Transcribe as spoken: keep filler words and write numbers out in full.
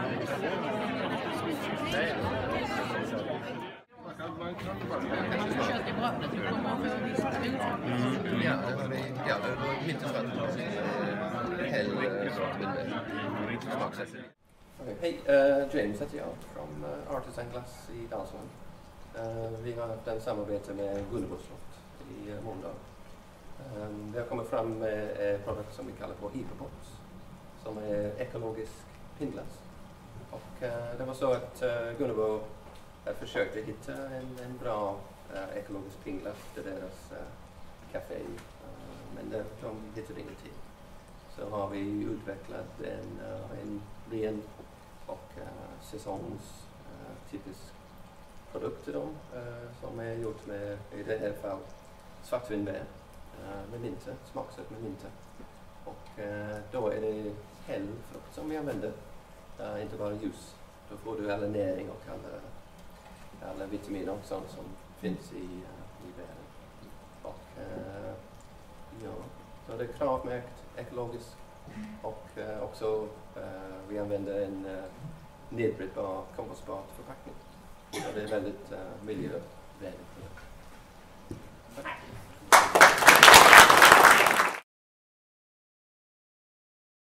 Mm, ja, ja, det var mitt i svart. Hellre svart med smaksätt. Hej, uh, James heter jag från uh, Artisan Glass i Dalsland. Uh, vi har haft en samarbete med Gunnebo slott i uh, Måndal. Um, vi har kommit fram med en produkt som vi kallar för Hyperbox, som är ekologisk pinnglass. Och uh, det var så att uh, Gunnebo uh, försökte hitta en, en bra uh, ekologisk pinnglass till deras uh, café, uh, men det, de hittade ingenting. Så har vi utvecklat en, uh, en ren och uh, säsongs uh, typisk produkt till dem uh, som är gjort med, i det här fallet, svartvinbär uh, med mynta, smaksatt med mynta. Och uh, då är det hel frukt som vi använder, uh, inte bara ljus. Då får du alla näring och alla, alla vitaminer och sånt som finns i, uh, i bären. Och uh, ja, så det är kravmärkt, ekologiskt. Och uh, också uh, vi använder en uh, nedbrytbar, kompostbar förpackning. Så det är väldigt uh, miljövänligt.